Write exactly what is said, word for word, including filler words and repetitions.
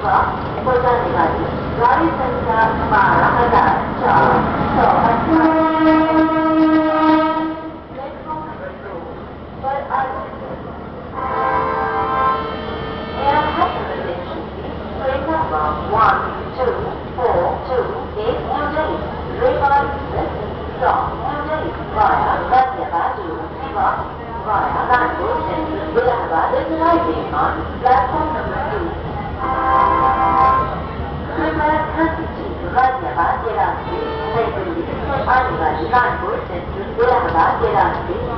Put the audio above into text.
Pojani, Gari Sankhya Mara Hadar, Char, So, Platform number two, for Air passenger attention, train number one two four two eight New Delhi, Rewari Express, from New Delhi via Ghaziabad to Siva via Kanpur Central, Allahabad is arriving on platform number two. कृपया ध्यान दीजिए गाजियाबाद के रास्ते नई दिल्ली से आने वाली Kanpur central Allahabad के रास्ते